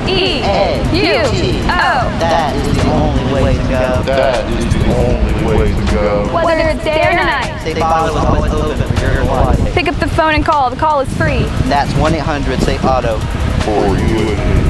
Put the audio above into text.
That is the only way to go. That is the only way to go. Whether it's day or night, SafeAuto is always open for your life. pick up the phone and call. The call is free. That's 1-800-SafeAuto. For you and me.